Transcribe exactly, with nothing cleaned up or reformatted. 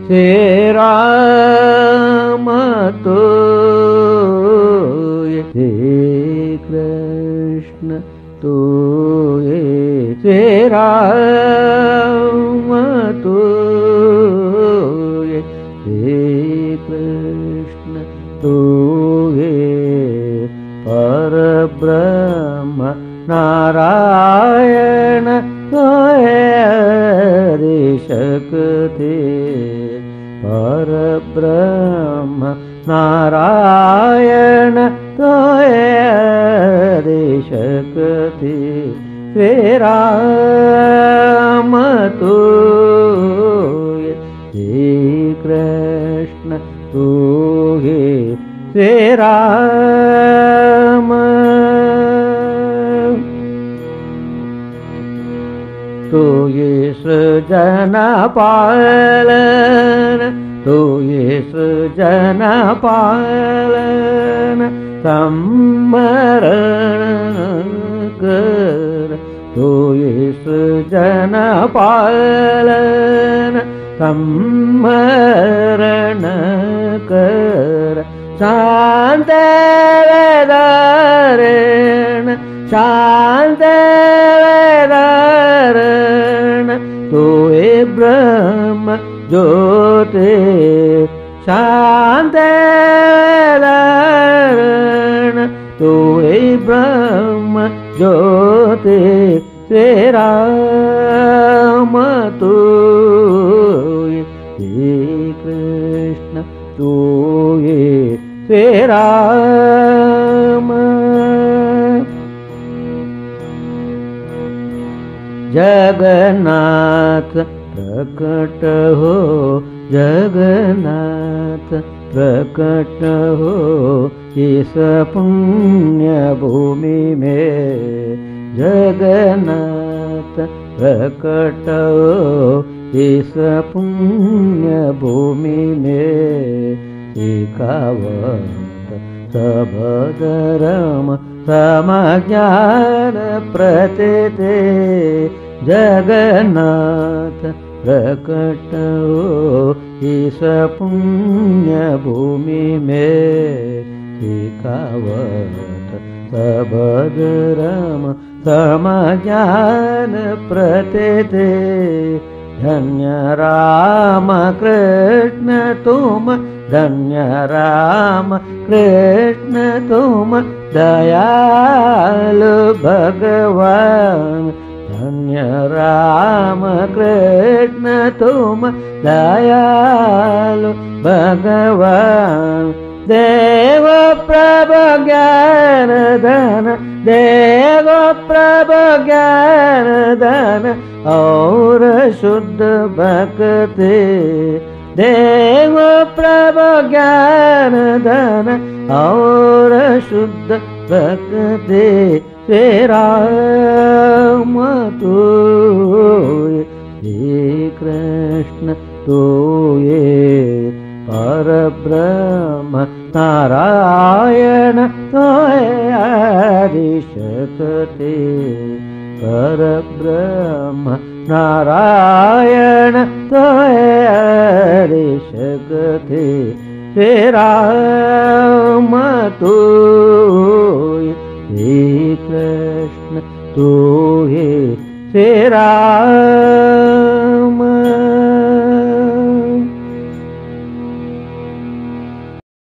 श्री राम तो ये कृष्ण तो ये श्री राम तो ये कृष्ण तो ये परब्रह्म नारायण हरि शक्ति परब्रह्म नारायण हरि शक्ति श्री राम तू श्री कृष्ण तू हे श्री राम तू ये सृजन पालन तू ये सृजन पालन सम्मरण कर तू ये सृजन पालन सम्मरण कर शांत वेदारण शांत वेदारण तू हे ब्रह्म ज्योति शांत वेदारण तू हे ब्रह्म ज्योति श्री राम तू श्री कृष्ण तू ये श्री राम जगन्नाथ प्रकट हो जगन्नाथ प्रकट हो इस पुण्य भूमि में जगन्नाथ प्रकट हो इस पुण्य भूमि में एकावत सब धर्म समज्ञान प्रतीते जगन्नाथ प्रकट हो इस पुण्य भूमि में एकावत सब धर्म समज्ञान प्रतीते धन्य राम कृष्ण तुम धन्य राम कृष्ण तुम दयालु भगवान धन्य राम कृष्ण तुम दयालु भगवान देव प्रभु ज्ञान धन देव प्रभु ज्ञान धन और शुद्ध भक्ति देव प्रभु ज्ञान धन और शुद्ध भक्ति श्री राम तू श्री कृष्ण तू ये परब्रह्म नारायण हरि शक्ति परब्रह्म नारायण हरि शक्ति श्री राम तू श्री कृष्ण तू हे श्री राम।